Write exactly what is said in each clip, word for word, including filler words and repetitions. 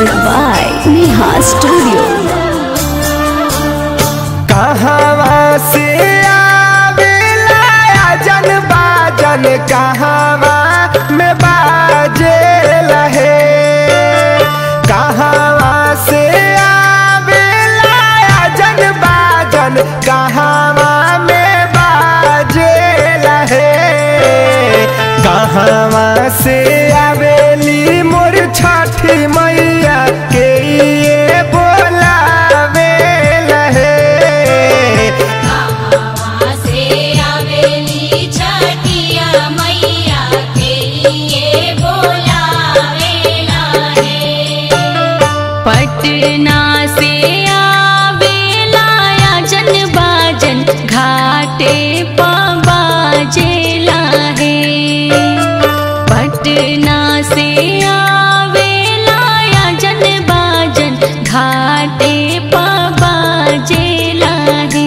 Music by Neha Studio. कहवा से आवेला जन बाजन कहवा में बाजे लहे। कहवा से आवेला जन बाजन कहवा में बाजे लहे। कहवा से आवेली मोर छठी मैया के ये बोलावे लहे। कहवा से आवेली छठिया मैया के लिए बोलावे लहे। पटना से आवेला जन बाजन घाटे बाजे लहे। पटना से आवेला जन बाजन घाटे बाजे लहे।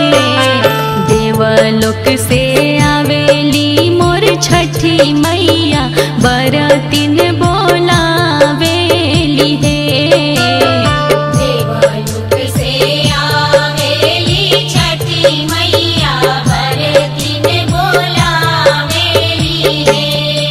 देवलोक से आवेली मोर छठी मैया बरतिन बोलावेली है। देवलोक से आवेली छठी मैया बरतिन बोलावेली है।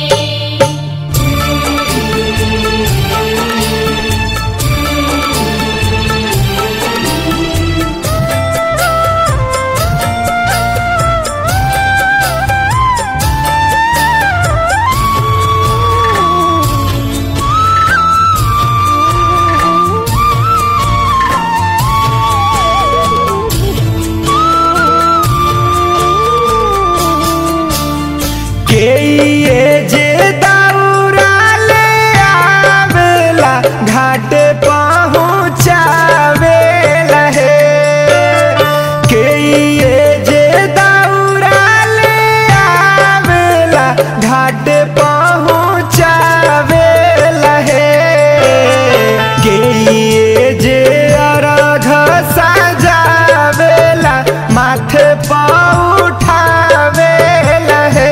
के ये जे दौरा ले आवेला घाटे पहुँचावे लहे। के ये जे दौरा ले आवेला घाटे पहुँचावे लहे। के ये जे अर्घ सजावेला माथे पर उठावे लहे।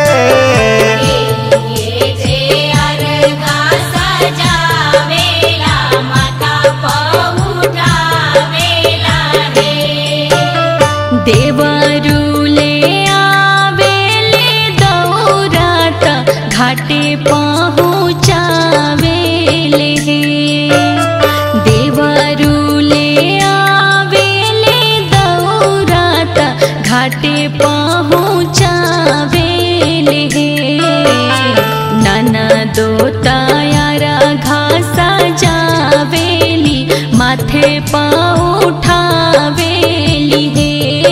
ये जे अर्घा सजावेला माथा पर उठावेला है। देवरुले आवेले दौरात घाटे पहुँचावेले हे। देवरुले आवेले दौरात घाटे पहुँचावेले हे। ननदो तायारा घासा जावेली माथे पा उठावेली हे।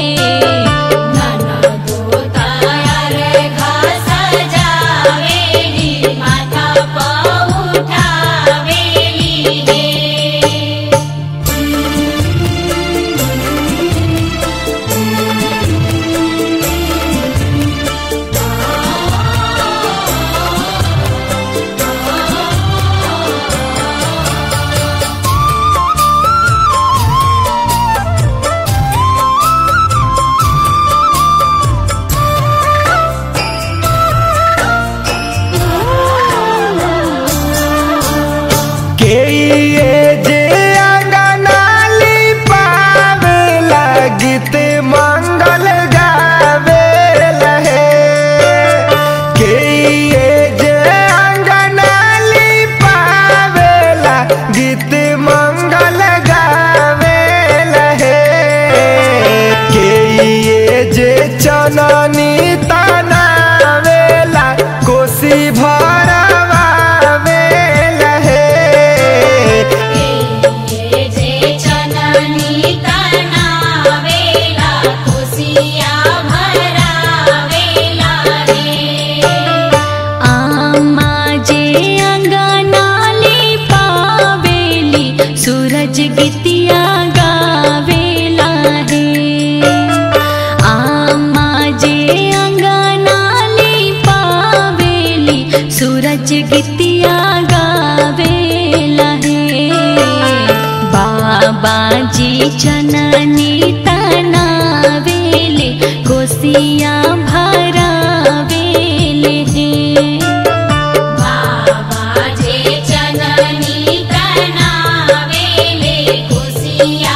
ननदो तायारा घासा जावेली माथा पर उठावेली है। के ये जे अंगनाली पावेला गीत मंगल गावे लहे। के ये जे अंगनाली पावेला गीत मंगल गावे लहे। के ये जे चननी तनावेला कोसी भरवावे लहे। ये जे चननी तनावेला कोसिया भरावेला है। आमा जे अंगनाली पावेली सूरज गीतिया गावेला है। आमा जे अंगनाली पावेली सूरज गीतिया गावेला है। बाबा जी चननी तनावेले कोसिया भरावेले हे। बाबा जे चननी तनावेला कोसिया